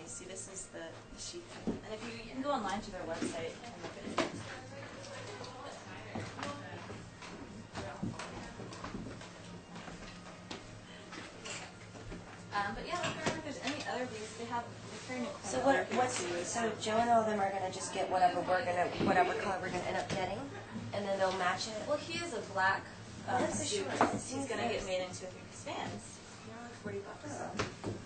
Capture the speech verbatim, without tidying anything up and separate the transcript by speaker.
Speaker 1: you see this is the, the sheet. And if you, you can go online to their website and look at it. Um, but yeah, look around if there's any other things they have. They're carrying
Speaker 2: So what? What's so Joe and all of them are gonna just get whatever we're gonna whatever color we're gonna end up getting, and then they'll match it.
Speaker 1: Well, he is a black um,
Speaker 2: Oh, that's a
Speaker 1: suit.
Speaker 2: short.
Speaker 1: He's gonna get made into a three-piece bands.
Speaker 2: They're like forty bucks.